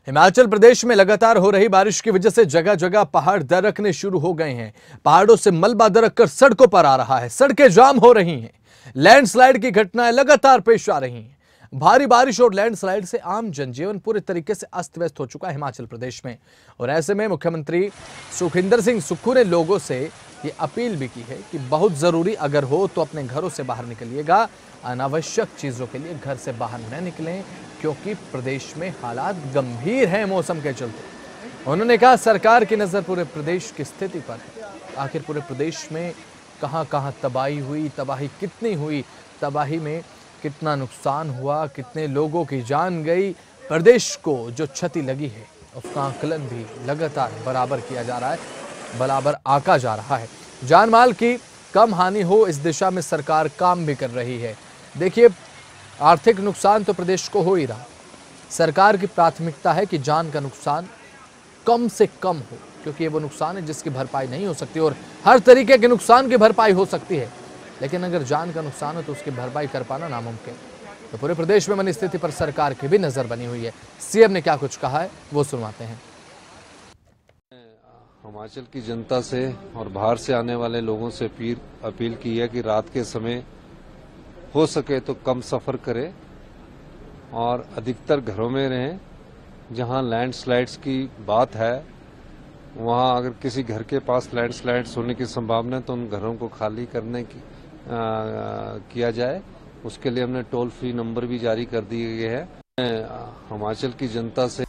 हिमाचल प्रदेश में लगातार हो रही बारिश की वजह से जगह जगह पहाड़ दरकने शुरू हो गए हैं। पहाड़ों से मलबा दरक कर सड़कों पर आ रहा है, सड़कें जाम हो रही हैं। लैंडस्लाइड की घटनाएं लगातार पेश आ रही हैं। भारी बारिश और लैंडस्लाइड से आम जनजीवन पूरे तरीके से अस्त व्यस्त हो चुका है हिमाचल प्रदेश में। और ऐसे में मुख्यमंत्री सुखविंदर सिंह सुक्खू ने लोगों से ये अपील भी की है कि बहुत जरूरी अगर हो तो अपने घरों से बाहर निकलिएगा, अनावश्यक चीजों के लिए घर से बाहर न निकलें, क्योंकि प्रदेश में हालात गंभीर हैं मौसम के चलते। उन्होंने कहा सरकार की नजर पूरे प्रदेश की स्थिति पर है। आखिर पूरे प्रदेश में कहां-कहां तबाही हुई, तबाही कितनी हुई, तबाही में कितना नुकसान हुआ, कितने लोगों की जान गई, प्रदेश को जो क्षति लगी है उसका आकलन भी लगातार बराबर किया जा रहा है, बराबर आका जा रहा है। जान माल की कम हानि हो इस दिशा में सरकार काम भी कर रही है। देखिए, आर्थिक नुकसान तो प्रदेश को हो ही रहा। सरकार की प्राथमिकता है कि जान का नुकसान कम से कम हो, क्योंकि ये वो नुकसान है जिसकी भरपाई नहीं हो सकती और हर तरीके के नुकसान की भरपाई हो सकती है, लेकिन अगर जान का नुकसान हो तो उसकी भरपाई कर पाना नामुमकिन। तो पूरे प्रदेश में बनी स्थिति पर सरकार की भी नजर बनी हुई है। सीएम ने क्या कुछ कहा है वो सुनवाते हैं। हिमाचल की जनता से और बाहर से आने वाले लोगों से अपील की है कि रात के समय हो सके तो कम सफर करें और अधिकतर घरों में रहें। जहां लैंडस्लाइड्स की बात है वहां अगर किसी घर के पास लैंडस्लाइड्स होने की संभावना है तो उन घरों को खाली करने की किया जाए। उसके लिए हमने टोल फ्री नंबर भी जारी कर दिए गए हैं। हिमाचल की जनता से